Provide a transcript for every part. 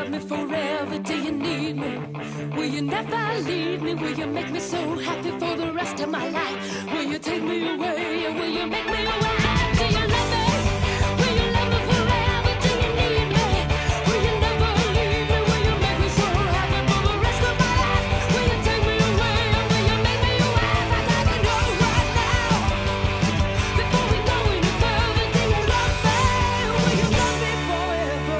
love me forever? Do you need me? Will you never leave me? Will you make me so happy for the rest of my life? Will you take me away or will you make me away? Do you love me? Will you love me forever? Do you need me? Will you never leave me? Will you make me so happy for the rest of my life? Will you take me away or will you make me away? I gotta know right now, before we go any further. Do you love me? Will you love me forever?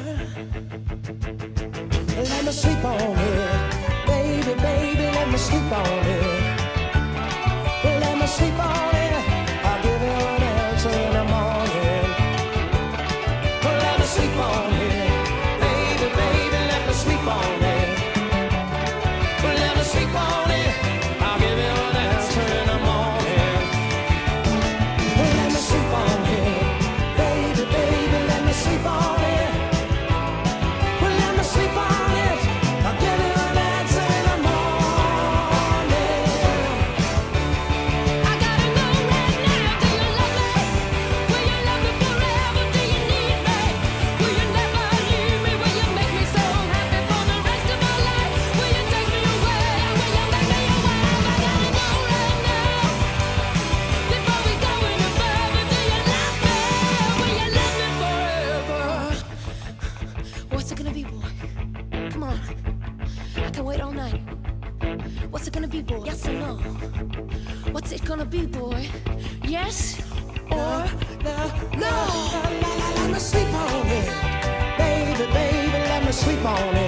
Let me sleep on it, baby, baby, let me sleep on it. Let me sleep on it, I'll give you an answer in the morning. Let me sleep on it, baby, baby, let me sleep on it. Let me sleep on it, I'll give you an answer in the morning. Let me sleep on it, baby, baby, let me sleep on it. Let me sleep on it, I'll give you an answer in the morning. I gotta know right now, do you love me? Will you love me forever? Do you need me? Will you never leave me? Will you make me so happy for the rest of my life? Will you take me away or will you make me away? I gotta know right now, before we go any further. Do you love me? Will you love me forever? What's it gonna be, boy? Come on, I can wait all night. What's it gonna be, boy? Yes or no? What's it gonna be, boy? Yes or no? Let me sleep on it, baby, baby, let me sleep on it.